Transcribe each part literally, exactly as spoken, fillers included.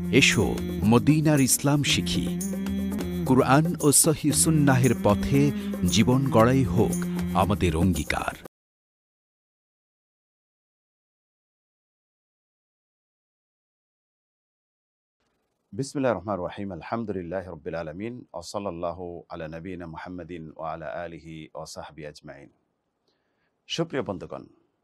এসো মদিনার ইসলাম শিখি, কুরআন ও সহিহ সুন্নাহের পথে জীবন গড়াই হোক আমাদের অঙ্গীকার। বিসমিল্লাহির রহমানির রহিম, আলহামদুলিল্লাহি রাব্বিল আলামিন, ওয়া সাল্লাল্লাহু আলা নবিয়িনা মুহাম্মাদিন ওয়া আলা আলিহি ওয়া সাহবিহি আজমাইন। সুপ্রিয় বন্ধুগণ,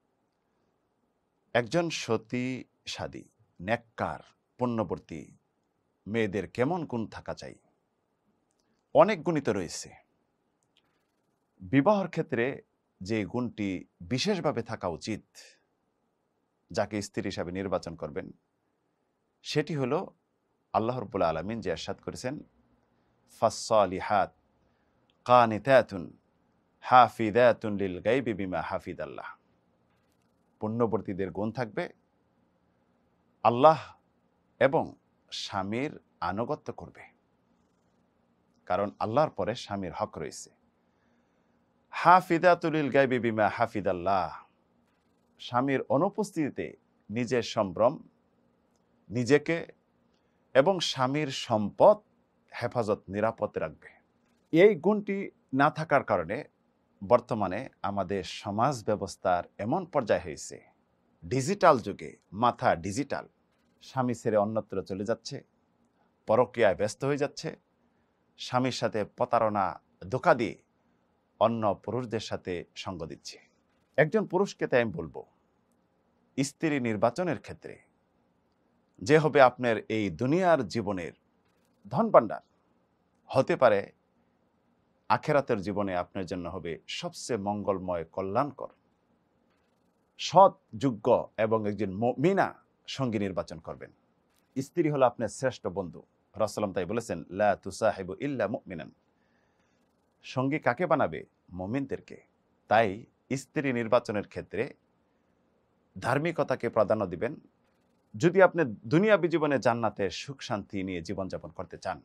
একজন সতী সাদী, নেককার, পুণ্যবর্তী মেয়েদের কেমন গুণ থাকা চাই? অনেক গুণই তো রয়েছে। বিবাহের ক্ষেত্রে যে গুণটি বিশেষভাবে থাকা উচিত, যাকে স্ত্রী হিসাবে নির্বাচন করবেন, সেটি হলো আল্লাহ রাব্বুল আলামিন যে ইরশাদ করেছেন, ফাসসালিহাত কানিতাতুন হাফিজাতুন লিল গায়বি বিমা হাফিজাল্লাহ। পুণ্যবর্তীদের গুণ থাকবে আল্লাহ এবং স্বামীর আনুগত্য করবে, কারণ আল্লাহর পরে স্বামীর হক রয়েছে। হাফিজাতুল লিল গায়বি বিমা হাফিজাল্লাহ, স্বামীর অনুপস্থিতিতে নিজের সম্ভ্রম, নিজেকে এবং স্বামীর সম্পদ হেফাজত, নিরাপদ রাখবে। এই গুণটি না থাকার কারণে বর্তমানে আমাদের সমাজ ব্যবস্থার এমন পর্যায়ে হয়েছে, ডিজিটাল যুগে মাথা ডিজিটাল, স্বামী ছেড়ে অন্যত্র চলে যাচ্ছে, পরকীয়ায় ব্যস্ত হয়ে যাচ্ছে, স্বামীর সাথে প্রতারণা, ধোঁকা দিয়ে অন্য পুরুষদের সাথে সঙ্গ দিচ্ছে। একজন পুরুষকে তাই আমি বলবো, স্ত্রী নির্বাচনের ক্ষেত্রে যে হবে আপনার এই দুনিয়ার জীবনের ধন ভাণ্ডার, হতে পারে আখেরাতের জীবনে আপনার জন্য হবে সবচেয়ে মঙ্গলময়, কল্যাণকর, সৎ, যোগ্য এবং একজন মুমিনা সঙ্গী নির্বাচন করবেন। স্ত্রী হলো আপনার শ্রেষ্ঠ বন্ধু। রাসূলুল্লাহ তাই বলেছেন, লা তুসাহিবু ইল্লা মুমিনান। সঙ্গী কাকে বানাবে? মুমিনদেরকে। তাই স্ত্রী নির্বাচনের ক্ষেত্রে ধার্মিকতাকে প্রাধান্য দিবেন, যদি আপনি দুনিয়াবী জীবনে জান্নাতের সুখ শান্তি নিয়ে জীবনযাপন করতে চান।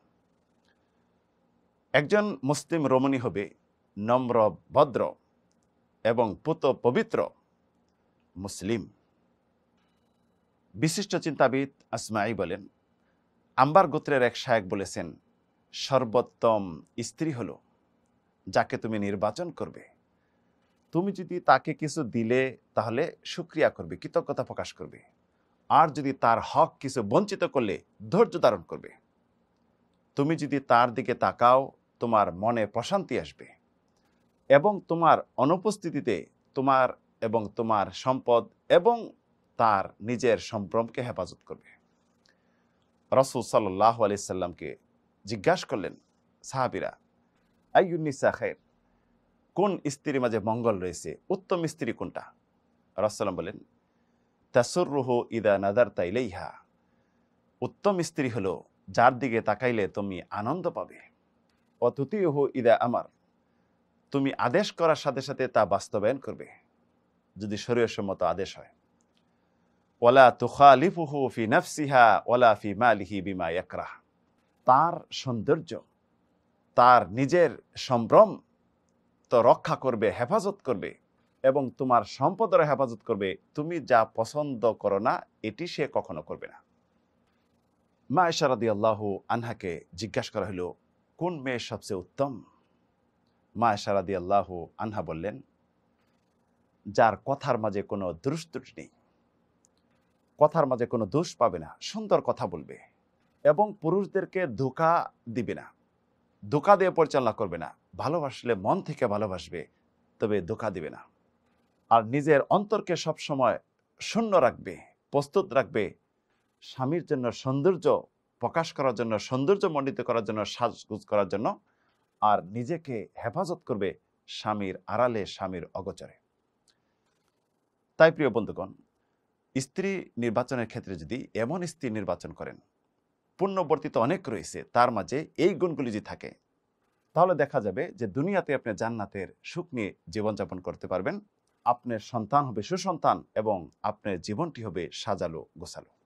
একজন মুসলিম রমণী হবে নম্র, ভদ্র এবং পুত পবিত্র মুসলিম। বিশিষ্ট চিন্তাবিদ আসমাঈ বলেন, আম্বার গোত্রের এক শায়েখ বলেছেন, সর্বোত্তম স্ত্রী হলো যাকে তুমি নির্বাচন করবে, তুমি যদি তাকে কিছু দিলে তাহলে শুকরিয়া করবে, কৃতজ্ঞতা প্রকাশ করবে, আর যদি তার হক কিছু বঞ্চিত করলে ধৈর্য ধারণ করবে। তুমি যদি তার দিকে তাকাও, তোমার মনে প্রশান্তি আসবে এবং তোমার অনুপস্থিতিতে তোমার এবং তোমার সম্পদ এবং তার নিজের সম্ভ্রমকে হেফাজত করবে। রাসূল সাল্লাল্লাহু আলাইহি সাল্লামকে জিজ্ঞাসা করলেন সাহাবীরা, আইয়ুন নিসা খায়র, কোন স্ত্রীর মাঝে মঙ্গল রয়েছে, উত্তম স্ত্রী কোনটা? রাসূলুল্লাহ বলেন, তাসুররুহু ইদা নাযারতা ইলাইহা, উত্তম স্ত্রী হলো যার দিকে তাকাইলে তুমি আনন্দ পাবে। ওয়া তুতিউহু ইদা আমার, তুমি আদেশ করার সাথে সাথে তা বাস্তবায়ন করবে যদি শরীয়তসম্মত আদেশ হয়। ওয়ালা তুখালিফুহু ফি নাফসিহা ওয়ালা ফি মালিহি বিমা ইয়াকরাহ, তার সৌন্দর্য, তার নিজের সম্ভ্রম তো রক্ষা করবে, হেফাজত করবে এবং তোমার সম্পদের হেফাজত করবে। তুমি যা পছন্দ করো না, এটি সে কখনো করবে না। মা আয়েশা রাদিয়াল্লাহু আনহাকে জিজ্ঞাসা করা হলো, কোন মেয়ে সবচেয়ে উত্তম? মা আয়েশা রাদিয়াল্লাহু আনহা বললেন, যার কথার মাঝে কোনো দুরুস্তুটি নেই, কথার মাঝে কোনো দোষ পাবে না, সুন্দর কথা বলবে এবং পুরুষদেরকে ধোঁকা দিবে না, ধোঁকা দিয়ে পরিচালনা করবে না, ভালোবাসলে মন থেকে ভালোবাসবে, তবে ধোঁকা দিবে না, আর নিজের অন্তরকে সবসময় শূন্য রাখবে, প্রস্তুত রাখবে স্বামীর জন্য সৌন্দর্য প্রকাশ করার জন্য, সৌন্দর্য মণ্ডিত করার জন্য, সাজগুজ করার জন্য, আর নিজেকে হেফাজত করবে স্বামীর আড়ালে, স্বামীর অগোচরে। তাই প্রিয় বন্ধুগণ, স্ত্রী নির্বাচনের ক্ষেত্রে যদি এমন স্ত্রী নির্বাচন করেন, পুণ্যবর্তী তো অনেক রয়েছে, তার মাঝে এই গুণগুলি যদি থাকে, তাহলে দেখা যাবে যে দুনিয়াতে আপনি জান্নাতের সুখ নিয়ে জীবনযাপন করতে পারবেন। আপনার সন্তান হবে সুসন্তান এবং আপনার জীবনটি হবে সাজালো গোছালো।